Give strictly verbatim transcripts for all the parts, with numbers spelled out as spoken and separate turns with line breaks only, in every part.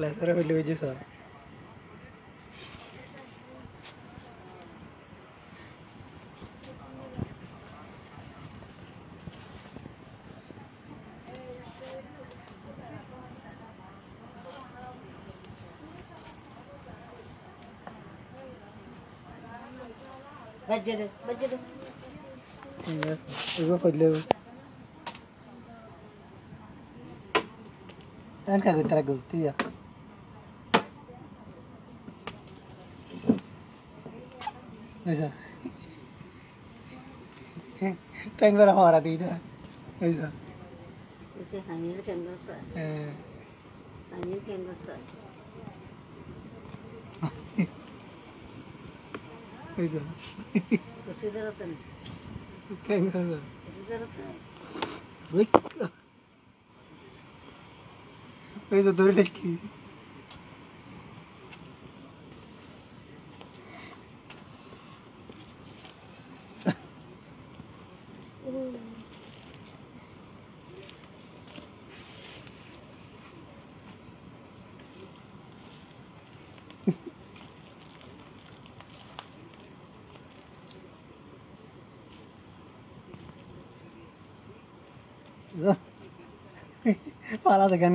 Blazer വലിയ വലിയ സാധനം.
बजर बजर
ഇവ കൊല്ലോ ഞാൻ കഗ ഇത്ര ഗുത്തിയ ऐसा टैंक पर हमारा दी था ऐसा
उसे हनीर के अंदर सा हनीर के अंदर सा
ऐसा
उसी तरह तो
टैंक का
उसी तरह तो
विक ऐसा दूर देखी Parah tekan.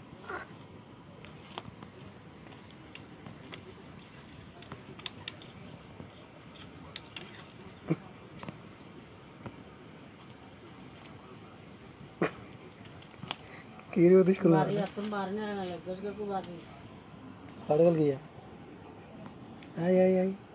Kiri udah sekolah.
बारी अपन मारने लगा लग गया उसको बारी
पड़ गया. आई आई आई.